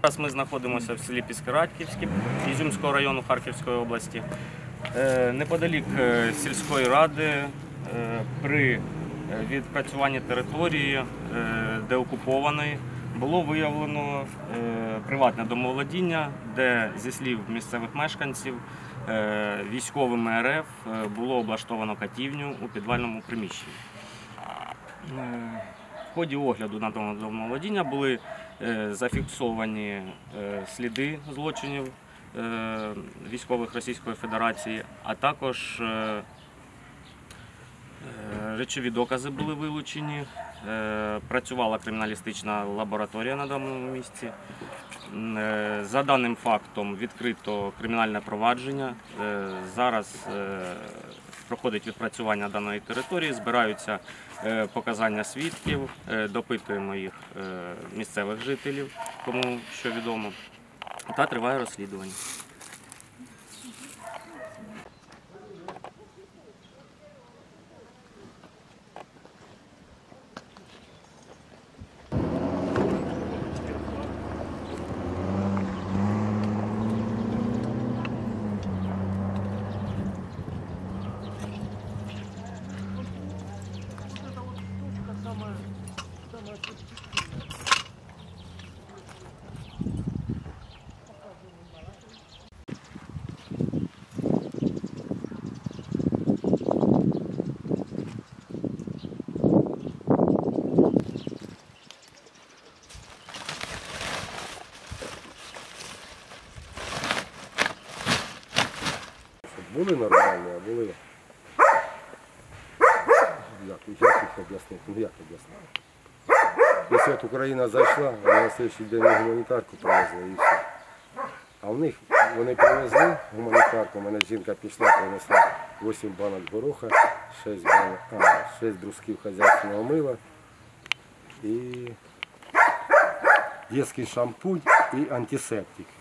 Зараз ми знаходимося в селі Піскорадьківське Ізюмського району Харківської області. Неподалік сільської ради при відпрацюванні території деокупованої було виявлено приватне домоволодіння, де, зі слів місцевих мешканців, військовими РФ було облаштовано катівню у підвальному приміщенні. В ході огляду на домоволодіння були зафіксовані сліди злочинів військових Російської Федерації, а також речові докази були вилучені, працювала криміналістична лабораторія на даному місці. За даним фактом відкрито кримінальне провадження. Зараз проходить відпрацювання даної території, збираються показання свідків, допитуємо їх місцевих жителів, кому що відомо, та триває розслідування. Були нормальні, а були, як їх об'яснити, як об'яснити. Якщо от Україна зайшла, а на наступний день гуманітарку привезли і все. А в них, вони привезли гуманітарку, мене жінка пішла, принесла 8 банок гороха, 6 брусків хазяйственного мила і дитячий шампунь і антисептик.